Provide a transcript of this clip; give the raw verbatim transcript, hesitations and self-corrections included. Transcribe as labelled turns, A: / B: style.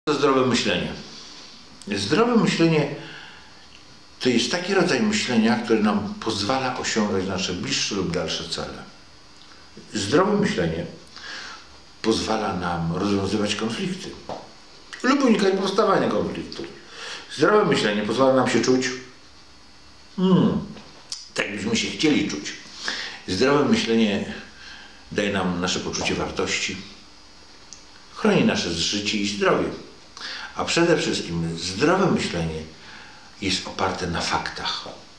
A: To zdrowe myślenie. Zdrowe myślenie to jest taki rodzaj myślenia, który nam pozwala osiągać nasze bliższe lub dalsze cele. Zdrowe myślenie pozwala nam rozwiązywać konflikty lub unikać powstawania konfliktów. Zdrowe myślenie pozwala nam się czuć hmm, tak, byśmy się chcieli czuć. Zdrowe myślenie daje nam nasze poczucie wartości, chroni nasze życie i zdrowie. A przede wszystkim zdrowe myślenie jest oparte na faktach.